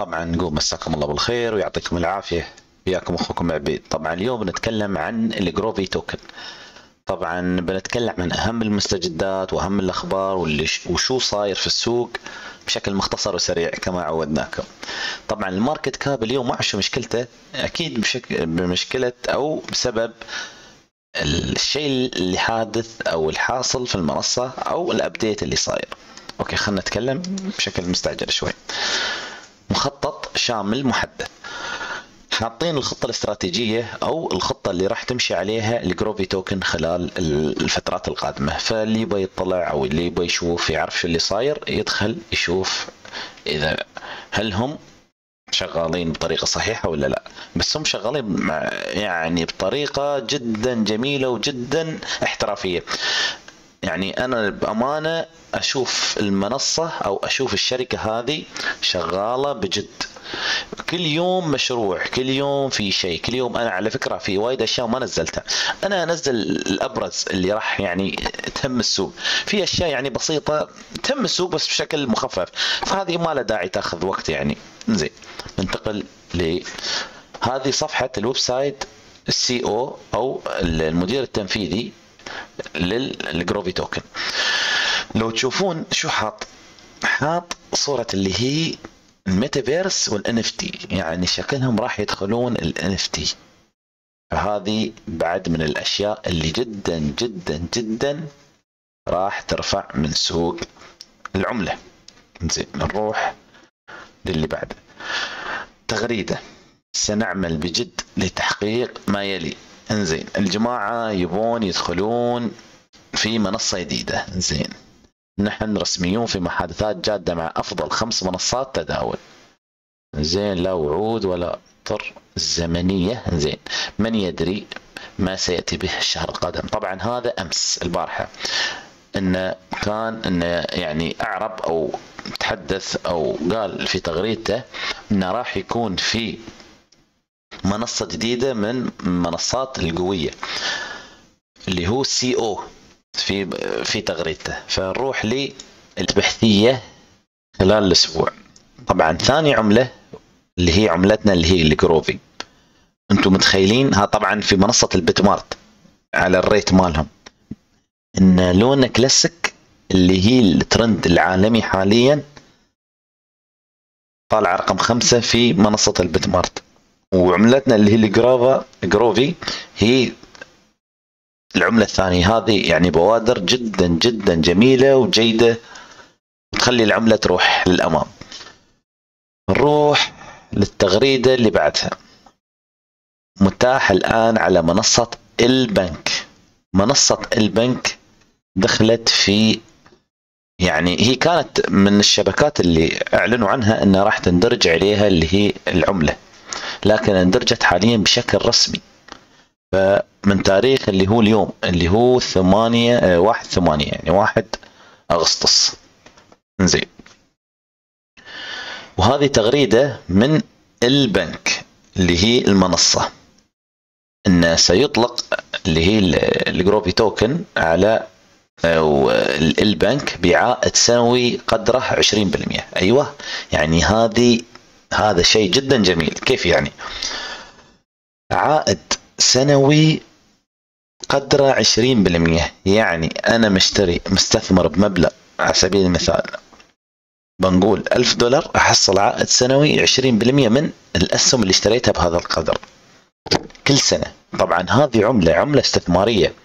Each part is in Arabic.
طبعا نقول مساكم الله بالخير ويعطيكم العافية. وياكم اخوكم عبيد. طبعا اليوم بنتكلم عن الجروفي توكن. طبعا بنتكلم عن اهم المستجدات واهم الاخبار وشو صاير في السوق بشكل مختصر وسريع كما عودناكم. طبعا الماركت كاب اليوم ما شو مشكلته، اكيد بمشكلة او بسبب الشيء اللي حادث او الحاصل في المنصة او الابديت اللي صاير. اوكي، خلينا نتكلم بشكل مستعجل شوي. مخطط شامل محدد، حاطين الخطة الاستراتيجية او الخطة اللي راح تمشي عليها الجروفي توكن خلال الفترات القادمة. فاللي يبغى يطلع او اللي يبغى يشوف يعرف شو اللي صاير يدخل يشوف اذا هل هم شغالين بطريقة صحيحة ولا لا. بس هم شغالين يعني بطريقة جدا جميلة وجدا احترافية. يعني انا بامانه اشوف المنصه او اشوف الشركه هذه شغاله بجد. كل يوم مشروع، كل يوم في شيء، كل يوم. انا على فكره في وايد اشياء ما نزلتها، انا انزل الابرز اللي راح يعني تهم السوق. في اشياء يعني بسيطه تهم السوق بس بشكل مخفف، فهذه ما لها داعي تاخذ وقت يعني. زين، ننتقل ل هذه صفحه الويب سايت السي او المدير التنفيذي للجروفي توكن. لو تشوفون شو حاط صورة اللي هي الميتافيرس والان اف تي، يعني شكلهم راح يدخلون الان اف تي. فهذه بعد من الاشياء اللي جدا جدا جدا راح ترفع من سوق العملة. زين، نروح للي بعده. تغريدة: سنعمل بجد لتحقيق ما يلي. انزين، الجماعة يبون يدخلون في منصة جديدة. زين، نحن رسميون في محادثات جادة مع أفضل 5 منصات تداول. زين، لا وعود ولا اطر زمنية. زين، من يدري ما سيأتي به الشهر القادم. طبعا هذا أمس البارحة إنه كان إنه يعني أعرب أو تحدث أو قال في تغريدته إنه راح يكون في منصة جديدة من منصات القوية اللي هو سي او في تغريدته. فنروح للبحثية خلال الأسبوع. طبعا ثاني عملة اللي هي عملتنا اللي هي الجروفي. انتم متخيلين ها طبعا في منصة البيتمارت على الريت مالهم ان لونه كلاسيك اللي هي الترند العالمي حاليا، طالع رقم 5 في منصة البيتمارت. وعملتنا اللي هي الجروفي هي العملة الثانية. هذه يعني بوادر جدا جدا جميلة وجيدة وتخلي العملة تروح للأمام. نروح للتغريدة اللي بعدها. متاح الآن على منصة البنك. منصة البنك دخلت في يعني هي كانت من الشبكات اللي اعلنوا عنها انها راح تندرج عليها اللي هي العملة، لكن اندرجت حاليا بشكل رسمي. فمن تاريخ اللي هو اليوم اللي هو 1/8 يعني 1 أغسطس. زين، وهذه تغريدة من البنك اللي هي المنصة انه سيطلق اللي هي الجروفي توكن على البنك بعائد سنوي قدره 20%. ايوه، يعني هذا شيء جدا جميل. كيف يعني عائد سنوي قدره 20%؟ يعني انا مستثمر بمبلغ على سبيل المثال بنقول $1000، احصل عائد سنوي 20% من الاسهم اللي اشتريتها بهذا القدر كل سنة. طبعا هذه عملة استثمارية،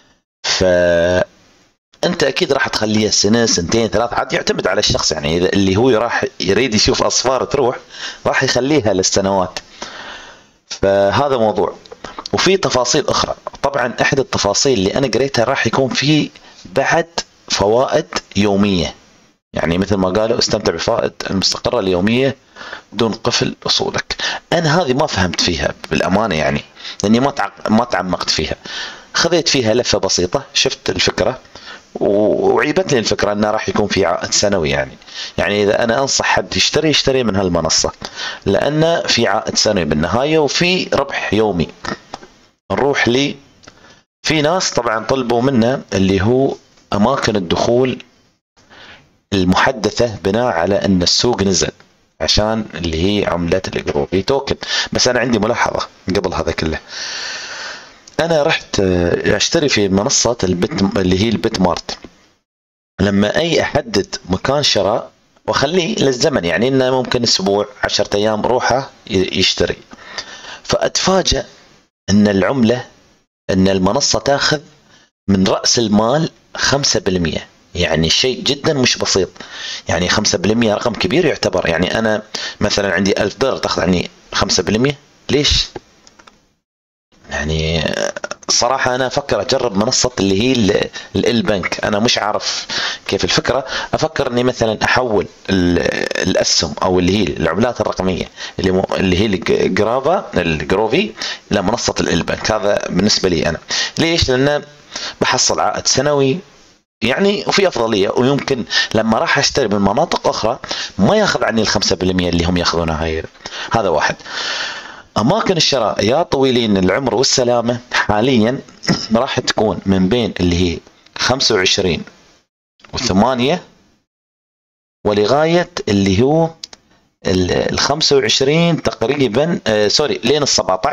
فأنت أكيد راح تخليها سنة سنتين 3، عاد يعتمد على الشخص. يعني إذا اللي هو راح يريد يشوف أصفار تروح راح يخليها للسنوات. فهذا موضوع. وفي تفاصيل أخرى. طبعا أحد التفاصيل اللي أنا قريتها راح يكون في بعد فوائد يومية، يعني مثل ما قالوا استمتع بفوائد المستقرة اليومية دون قفل أصولك. أنا هذه ما فهمت فيها بالأمانة، يعني لأني ما تعمقت فيها. خذيت فيها لفة بسيطة، شفت الفكرة وعيبتني الفكرة أنه راح يكون في عائد سنوي. يعني إذا أنا أنصح حد يشتري من هالمنصة، لأن في عائد سنوي بالنهاية وفي ربح يومي. نروح في ناس طبعا طلبوا منا اللي هو أماكن الدخول المحدثة بناء على أن السوق نزل. عشان اللي هي عملة الجروفي توكن. بس انا عندي ملاحظة قبل هذا كله. انا رحت اشتري في منصة اللي هي البت مارت. لما اي احدد مكان شراء واخليه للزمن، يعني انه ممكن اسبوع 10 ايام روحه يشتري، فاتفاجأ ان العملة، ان المنصة تاخذ من رأس المال 5%. يعني شيء جدا مش بسيط، يعني 5% رقم كبير يعتبر. يعني انا مثلا عندي $1000 تاخذ عني 5%، ليش؟ يعني صراحة أنا أفكر أجرب منصة اللي هي البنك. أنا مش عارف كيف الفكرة. أفكر إني مثلا أحول الأسهم أو اللي هي العملات الرقمية اللي هي الجروفي لمنصة البنك. هذا بالنسبة لي أنا. ليش؟ لأن بحصل عائد سنوي يعني، وفي أفضلية، ويمكن لما راح أشتري من مناطق أخرى ما ياخذ عني 5% اللي هم ياخذونها هاي. هذا واحد. أماكن الشراء يا طويلين العمر والسلامة حاليا راح تكون من بين اللي هي 25 و8 ولغاية اللي هو 25 تقريبا، سوري، لين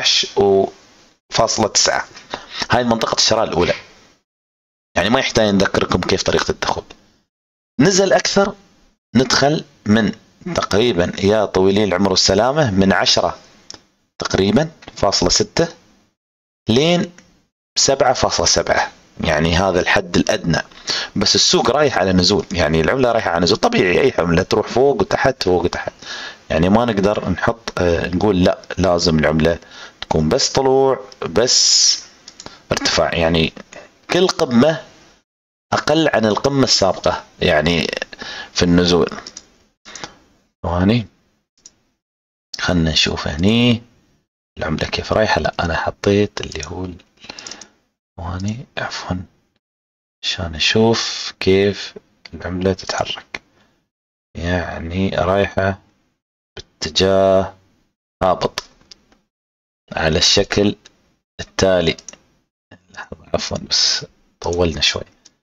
17.9. هاي منطقة الشراء الأولى. يعني ما يحتاج نذكركم كيف طريقة الدخول. نزل أكثر ندخل من تقريبا يا طويلين العمر والسلامة من 10 تقريبا .6 لين 7.7. يعني هذا الحد الأدنى. بس السوق رايح على نزول، يعني العملة رايحة على نزول طبيعي. أي عملة تروح فوق وتحت فوق وتحت، يعني ما نقدر نحط نقول لا لازم العملة تكون بس طلوع بس ارتفاع. يعني كل قمة أقل عن القمة السابقة يعني في النزول. ثواني خلنا نشوف هني العملة كيف رايحة. لا أنا حطيت اللي هو ثواني عفوا عشان أشوف كيف العملة تتحرك. يعني رايحة باتجاه هابط على الشكل التالي. عفوا بس طولنا شوي.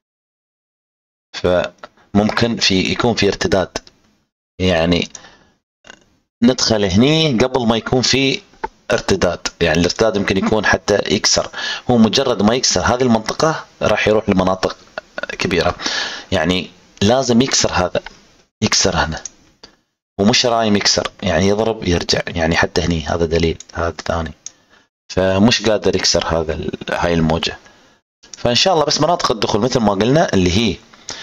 فممكن يكون في ارتداد، يعني ندخل هني قبل ما يكون في ارتداد. يعني الارتداد يمكن يكون حتى يكسر. هو مجرد ما يكسر هذه المنطقة راح يروح لمناطق كبيرة. يعني لازم يكسر هذا، يكسر هنا، ومش رايم يكسر، يعني يضرب يرجع. يعني حتى هني هذا دليل، هذا ثاني. فمش قادر يكسر هاي الموجة. فإن شاء الله بس مناطق الدخول مثل ما قلنا اللي هي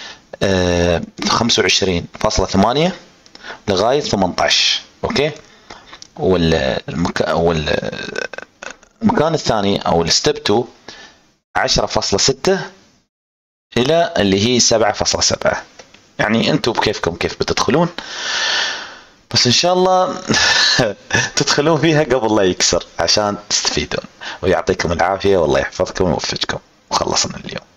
25.8 لغاية 18. أوكي. والمكان الثاني أو الستيب 2 10.6 إلى اللي هي 7.7. يعني أنتم بكيفكم كيف بتدخلون، بس إن شاء الله تدخلون فيها قبل لا يكسر عشان تستفيدون. ويعطيكم العافية والله يحفظكم ويوفقكم. وخلصنا اليوم.